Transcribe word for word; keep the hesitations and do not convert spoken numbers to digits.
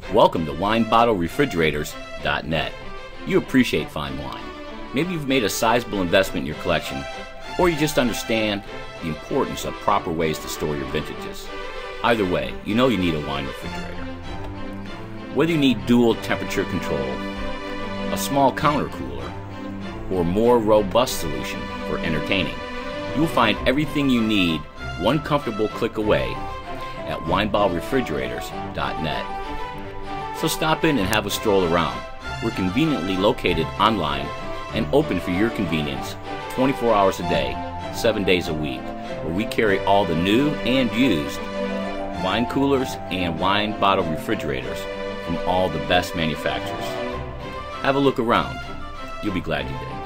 Welcome to wine bottle refrigerators dot net. You appreciate fine wine. Maybe you've made a sizable investment in your collection, or you just understand the importance of proper ways to store your vintages. Either way, you know you need a wine refrigerator. Whether you need dual temperature control, a small counter cooler, or more robust solution for entertaining, you will find everything you need one comfortable click away at wine bottle refrigerators dot net. So stop in and have a stroll around. We're conveniently located online and open for your convenience twenty-four hours a day, seven days a week, where we carry all the new and used wine coolers and wine bottle refrigerators from all the best manufacturers. Have a look around. You'll be glad you did.